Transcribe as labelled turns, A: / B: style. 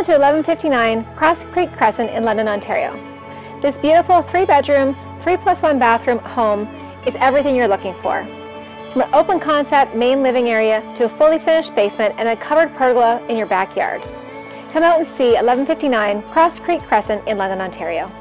A: to 1159 Cross Creek Crescent in London, Ontario. This beautiful 3-bedroom, 3+1 bathroom home is everything you're looking for. From an open concept main living area to a fully finished basement and a covered pergola in your backyard. Come out and see 1159 Cross Creek Crescent in London, Ontario.